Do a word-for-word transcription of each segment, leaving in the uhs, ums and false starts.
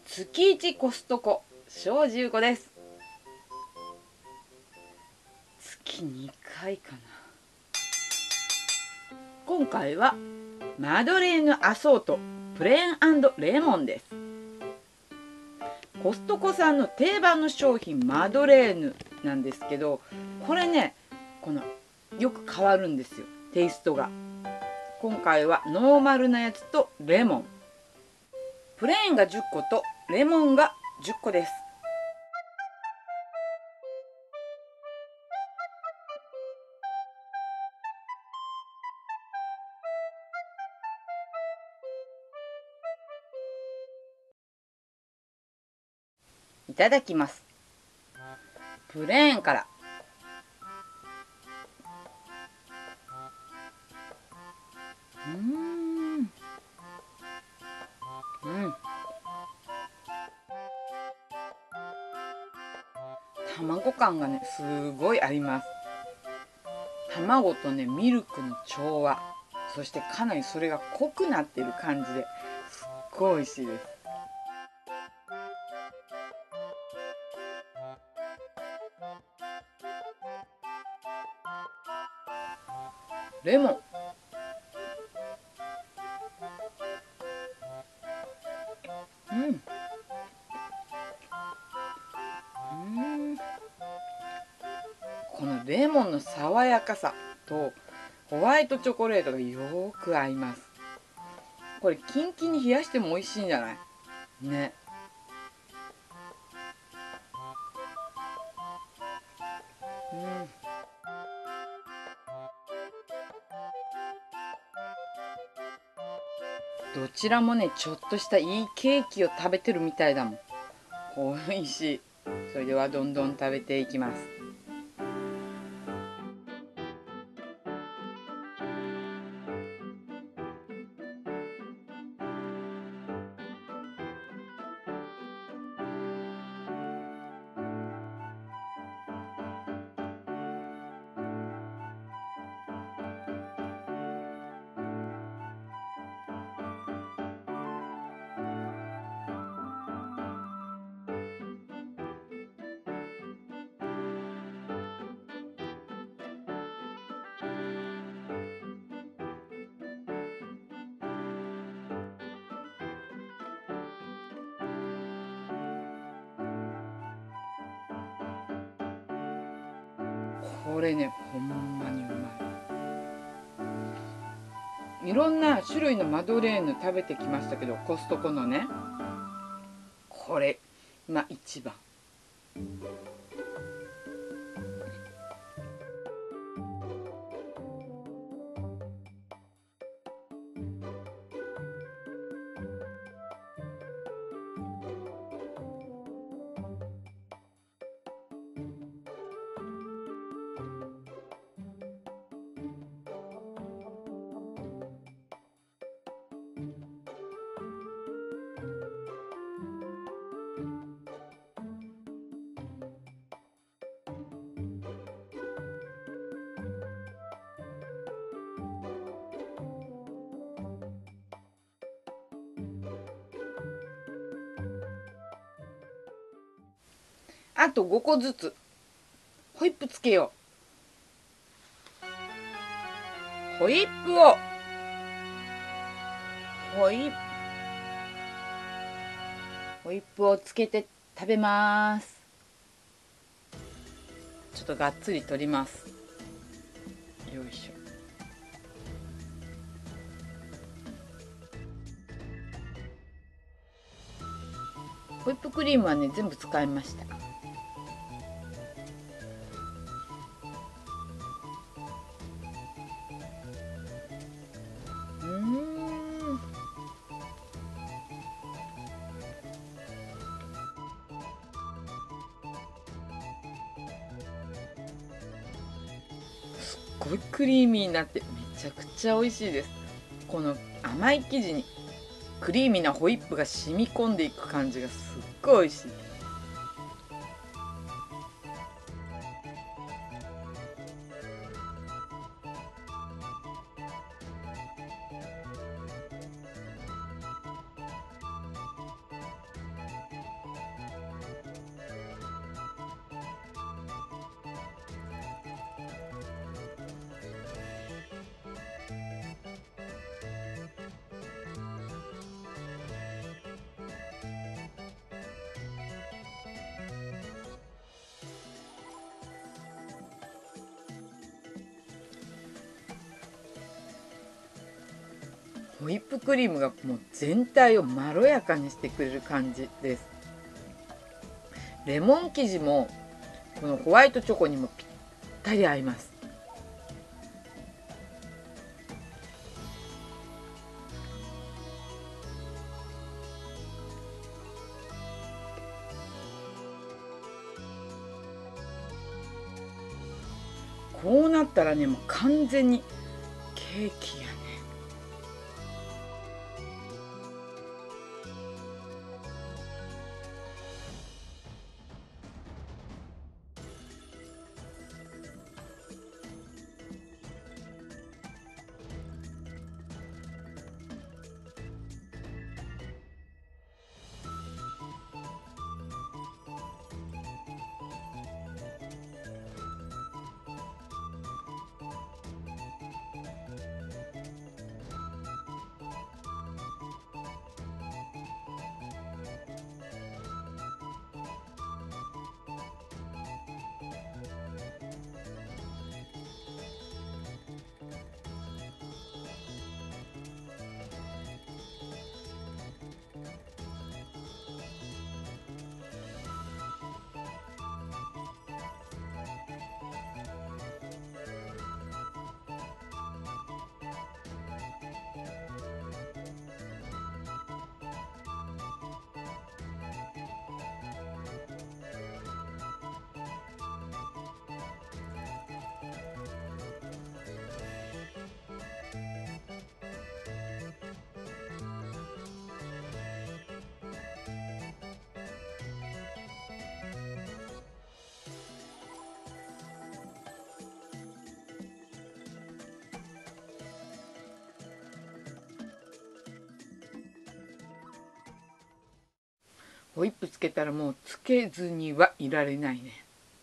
月一コストコ庄司優子です。月にかいかな。今回はマドレーヌアソートプレーン&レモンです。コストコさんの定番の商品マドレーヌなんですけど、これね、このよく変わるんですよ、テイストが。今回はノーマルなやつとレモン、プレーンがじゅっことレモンがじゅっこです。いただきます。プレーンから。うーんうん、卵感がねすごいあります。卵とねミルクの調和、そしてかなりそれが濃くなってる感じですっごい美味しいです。レモン、うんうん、このレモンの爽やかさとホワイトチョコレートがよく合います。これキンキンに冷やしても美味しいんじゃないね。うん、どちらもねちょっとしたいいケーキを食べてるみたいだもん。美味しい。それではどんどん食べていきます。これねほんまにうまい。いろんな種類のマドレーヌ食べてきましたけど、コストコのね、これ今一番。あとごこずつホイップつけよう。ホイップをホイップホイップをつけて食べます。ちょっとがっつり取ります。よいしょ。ホイップクリームはね全部使いました。うーん、すっごいクリーミーになってめちゃくちゃ美味しいです。この甘い生地にクリーミーなホイップが染み込んでいく感じがすっごい美味しい。 ホイップクリームがもう全体をまろやかにしてくれる感じです。レモン生地もこのホワイトチョコにもぴったり合います。こうなったらね、もう完全にケーキやね。ホイップつけたらもうつけずにはいられないね。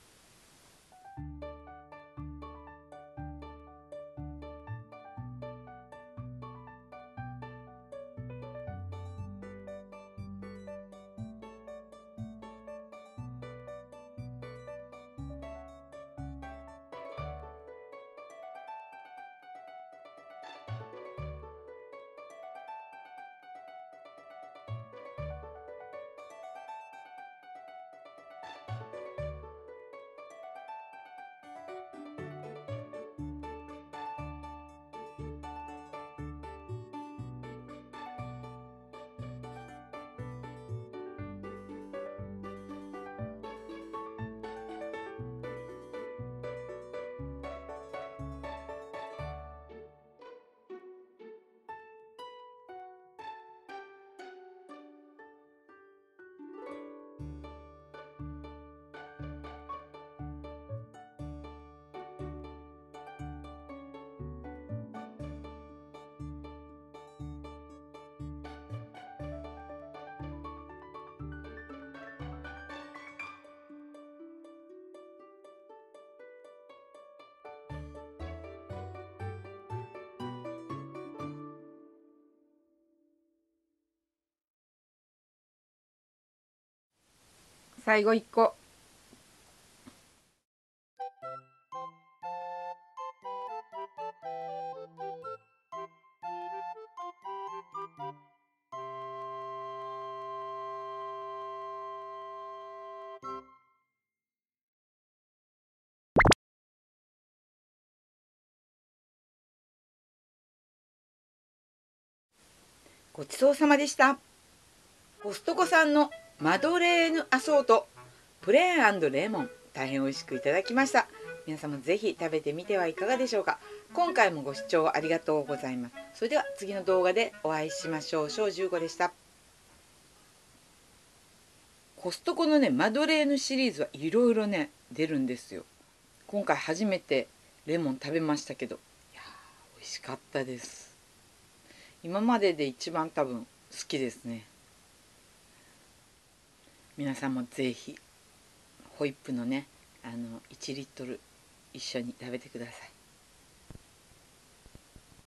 最後いっこ。ごちそうさまでした。コストコ産のマドレーヌアソートプレーンレモン、大変美味しくいただきました。皆様ぜひ食べてみてはいかがでしょうか。今回もご視聴ありがとうございます。それでは次の動画でお会いしましょう。しょうじゅうごでした。コストコのねマドレーヌシリーズはいろいろね出るんですよ。今回初めてレモン食べましたけど、いやー美味しかったです。今までで一番多分好きですね。皆さんもぜひホイップのねあのいちリットル一緒に食べてください。